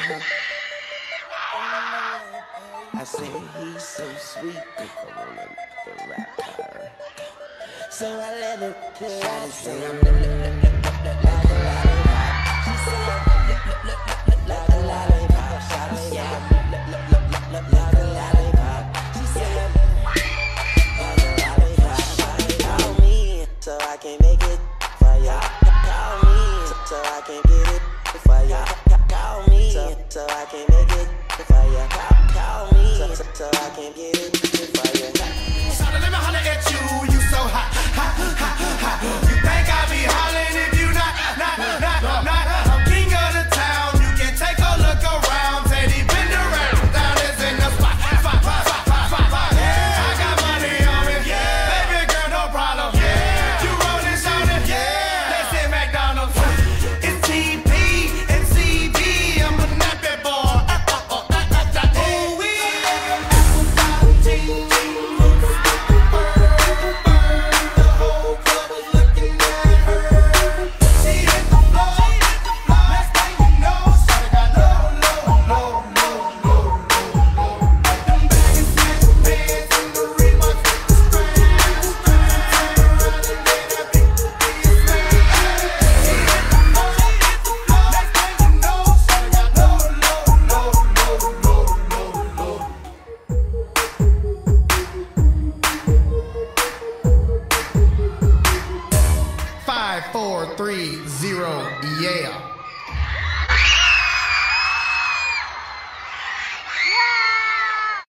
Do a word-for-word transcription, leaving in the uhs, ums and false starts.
I said he's so sweet, if I wanna rap her. So I let her try to say I'm like a lollipop. She said like a lollipop. She said like a lollipop. She said like a lollipop. Call me so I can make it for ya. Call me so I can get it for ya. Call me so I can make it for ya. Call me so I can get it for ya. So let me holler at you, you so hot, hot, hot, hot. You think I be hollering it?